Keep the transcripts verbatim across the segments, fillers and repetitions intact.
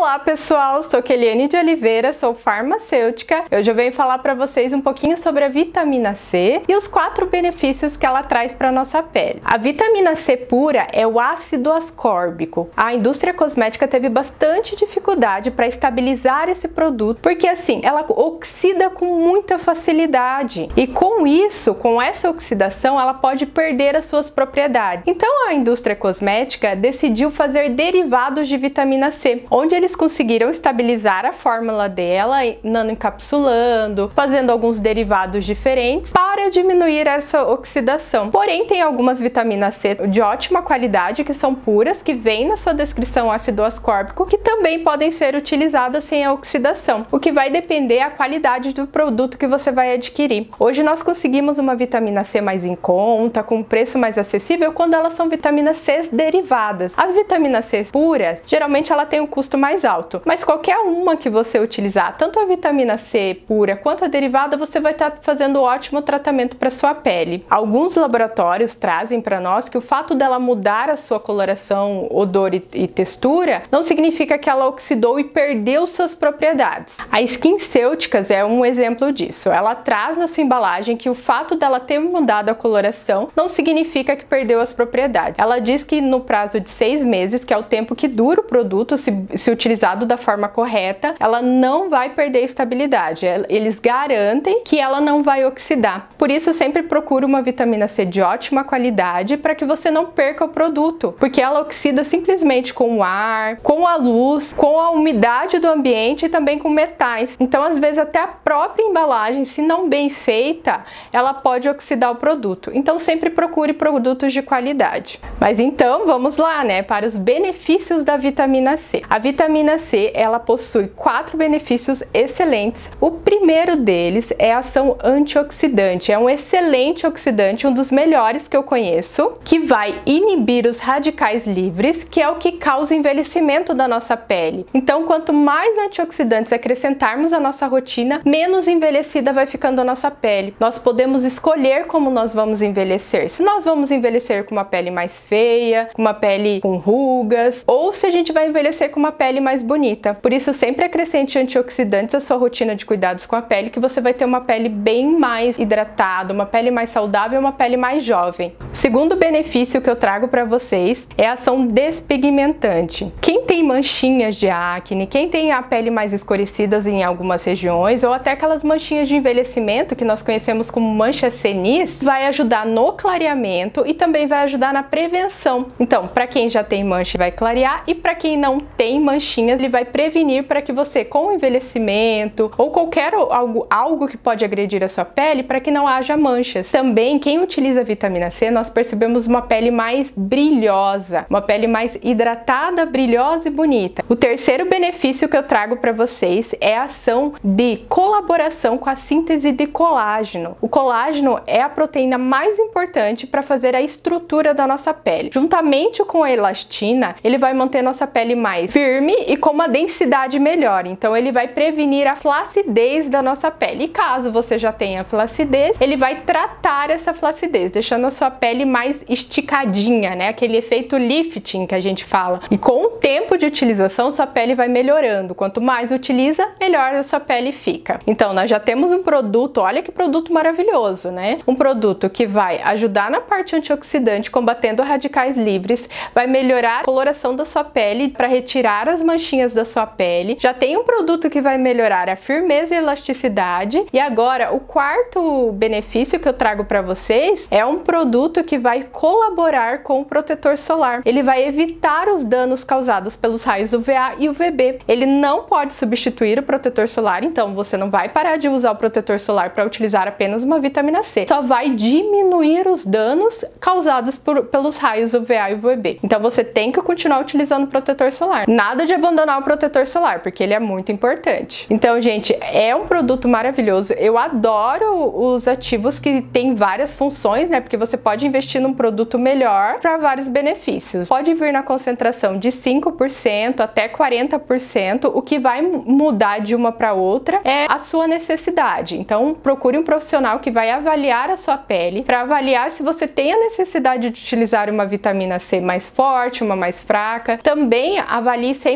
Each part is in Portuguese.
Olá pessoal, sou Keliane de Oliveira, sou farmacêutica. Hoje eu venho falar para vocês um pouquinho sobre a vitamina C e os quatro benefícios que ela traz para nossa pele. A vitamina C pura é o ácido ascórbico. A indústria cosmética teve bastante dificuldade para estabilizar esse produto, porque assim, ela oxida com muita facilidade e com isso, com essa oxidação, ela pode perder as suas propriedades. Então a indústria cosmética decidiu fazer derivados de vitamina C, onde eles conseguiram estabilizar a fórmula dela, nanoencapsulando, fazendo alguns derivados diferentes para diminuir essa oxidação. Porém, tem algumas vitaminas C de ótima qualidade que são puras, que vem na sua descrição ácido ascórbico, que também podem ser utilizadas sem a oxidação, o que vai depender da qualidade do produto que você vai adquirir. Hoje nós conseguimos uma vitamina C mais em conta, com um preço mais acessível, quando elas são vitaminas C derivadas. As vitaminas C puras, geralmente ela tem um custo mais alto, mas qualquer uma que você utilizar, tanto a vitamina C pura quanto a derivada, você vai estar fazendo um ótimo tratamento para sua pele. Alguns laboratórios trazem para nós que o fato dela mudar a sua coloração, odor e, e textura não significa que ela oxidou e perdeu suas propriedades. A SkinCeuticals é um exemplo disso. Ela traz na sua embalagem que o fato dela ter mudado a coloração não significa que perdeu as propriedades. Ela diz que no prazo de seis meses, que é o tempo que dura o produto, se, se utilizado da forma correta, ela não vai perder estabilidade. Eles garantem que ela não vai oxidar. Por isso, sempre procure uma vitamina C de ótima qualidade para que você não perca o produto, porque ela oxida simplesmente com o ar, com a luz, com a umidade do ambiente e também com metais. Então, às vezes, até a própria embalagem, se não bem feita, ela pode oxidar o produto. Então, sempre procure produtos de qualidade. Mas então, vamos lá, né, para os benefícios da vitamina C. A vitamina C, ela possui quatro benefícios excelentes. O primeiro deles é a ação antioxidante. É um excelente oxidante, um dos melhores que eu conheço, que vai inibir os radicais livres, que é o que causa o envelhecimento da nossa pele. Então, quanto mais antioxidantes acrescentarmos à nossa rotina, menos envelhecida vai ficando a nossa pele. Nós podemos escolher como nós vamos envelhecer. Se nós vamos envelhecer com uma pele mais feia, com uma pele com rugas, ou se a gente vai envelhecer com uma pele mais bonita. Por isso, sempre acrescente antioxidantes à sua rotina de cuidados com a pele, que você vai ter uma pele bem mais hidratada, uma pele mais saudável, uma pele mais jovem. O segundo benefício que eu trago para vocês é a ação despigmentante. Quem tem manchinhas de acne, quem tem a pele mais escurecida em algumas regiões, ou até aquelas manchinhas de envelhecimento que nós conhecemos como manchas senis, vai ajudar no clareamento e também vai ajudar na prevenção. Então, para quem já tem mancha, vai clarear, e para quem não tem manchinhas, ele vai prevenir para que você, com o envelhecimento ou qualquer algo, algo que pode agredir a sua pele, para que não haja manchas. Também, quem utiliza a vitamina C, nós percebemos uma pele mais brilhosa, uma pele mais hidratada, brilhosa e bonita. O terceiro benefício que eu trago para vocês é a ação de colaboração com a síntese de colágeno. O colágeno é a proteína mais importante para fazer a estrutura da nossa pele. Juntamente com a elastina, ele vai manter nossa pele mais firme e com uma densidade melhor. Então, ele vai prevenir a flacidez da nossa pele. E caso você já tenha flacidez, ele vai tratar essa flacidez, deixando a sua pele mais esticadinha, né? Aquele efeito lifting que a gente fala. E com o tempo de utilização, sua pele vai melhorando. Quanto mais utiliza, melhor a sua pele fica. Então, nós já temos um produto, olha que produto maravilhoso, né? Um produto que vai ajudar na parte antioxidante, combatendo radicais livres, vai melhorar a coloração da sua pele para retirar as manchinhas da sua pele. Já tem um produto que vai melhorar a firmeza e elasticidade. E agora, o quarto benefício que eu trago para vocês é um produto que vai colaborar com o protetor solar. Ele vai evitar os danos causados pelos raios U V A e U V B. Ele não pode substituir o protetor solar, então você não vai parar de usar o protetor solar para utilizar apenas uma vitamina C. Só vai diminuir os danos causados por, pelos raios U V A e U V B. Então você tem que continuar utilizando o protetor solar. Nada de abandonar o protetor solar, porque ele é muito importante. Então, gente, é um produto maravilhoso. Eu adoro os ativos que têm várias funções, né? Porque você pode investir num produto melhor para vários benefícios. Pode vir na concentração de cinco por cento até quarenta por cento. O que vai mudar de uma para outra é a sua necessidade. Então, procure um profissional que vai avaliar a sua pele para avaliar se você tem a necessidade de utilizar uma vitamina C mais forte, uma mais fraca. Também avalie sempre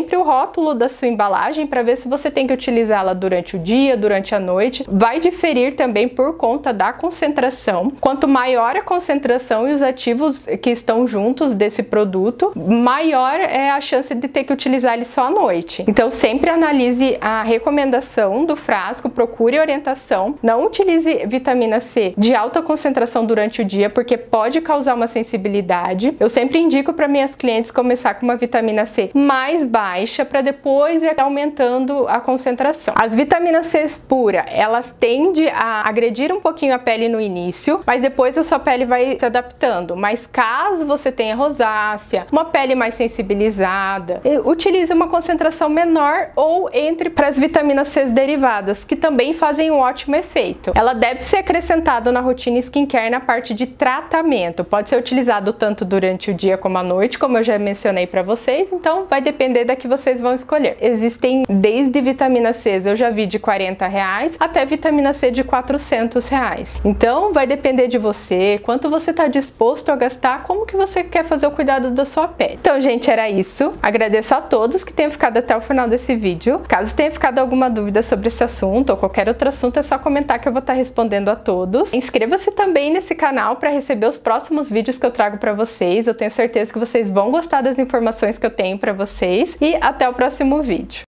sempre o rótulo da sua embalagem para ver se você tem que utilizá-la durante o dia, durante a noite. Vai diferir também por conta da concentração. Quanto maior a concentração e os ativos que estão juntos desse produto, maior é a chance de ter que utilizar ele só à noite. Então sempre analise a recomendação do frasco, procure orientação. Não utilize vitamina C de alta concentração durante o dia, porque pode causar uma sensibilidade. Eu sempre indico para minhas clientes começar com uma vitamina C mais baixa para depois ir aumentando a concentração. As vitaminas C pura, elas tendem a agredir um pouquinho a pele no início, mas depois a sua pele vai se adaptando. Mas caso você tenha rosácea, uma pele mais sensibilizada, utilize uma concentração menor ou entre para as vitaminas C derivadas, que também fazem um ótimo efeito. Ela deve ser acrescentada na rotina skincare na parte de tratamento. Pode ser utilizado tanto durante o dia como à noite, como eu já mencionei para vocês, então vai depender da que vocês vão escolher. Existem desde vitamina C, eu já vi de quarenta reais até vitamina C de quatrocentos reais. Então vai depender de você, quanto você está disposto a gastar, como que você quer fazer o cuidado da sua pele. Então, gente, era isso. Agradeço a todos que tenham ficado até o final desse vídeo. Caso tenha ficado alguma dúvida sobre esse assunto ou qualquer outro assunto, é só comentar que eu vou estar respondendo a todos. Inscreva-se também nesse canal para receber os próximos vídeos que eu trago para vocês. Eu tenho certeza que vocês vão gostar das informações que eu tenho para vocês. E até o próximo vídeo.